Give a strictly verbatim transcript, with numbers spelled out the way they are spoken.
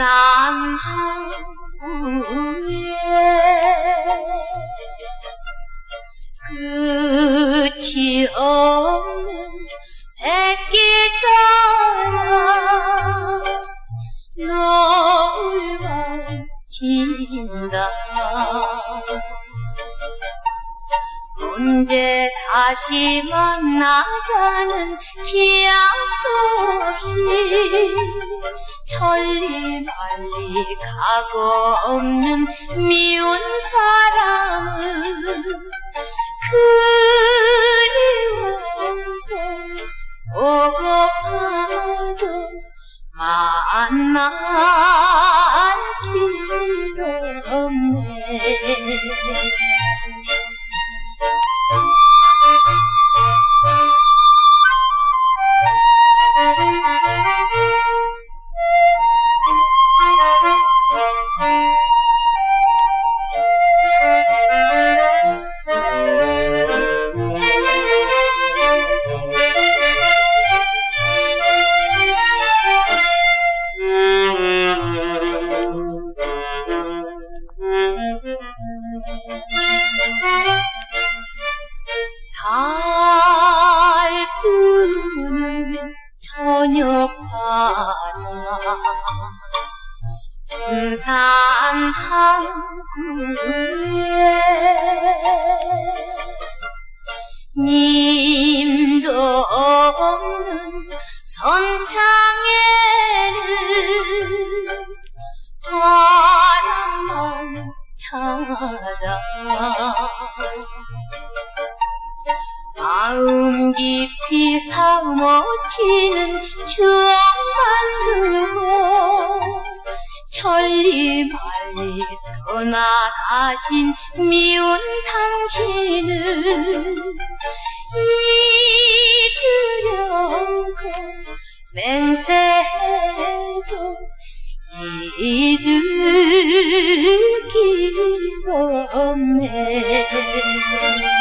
금산 항구에 끝이 없는 백길 따라 노을 번진다. 언제 다시 만나자는 기약도 없이 천리말리 가고 없는 미운 사람은 그리워도 오고파도 만날 길 없네. 달 뜨는 저녁바다 금산 항구에 님도 없는 선창에는 바람만 차다. 마음 깊이 사무치는 추억만 두고 천리말리 떠나가신 미운 당신을 잊으려고 맹세해도 잊을 길도 없네.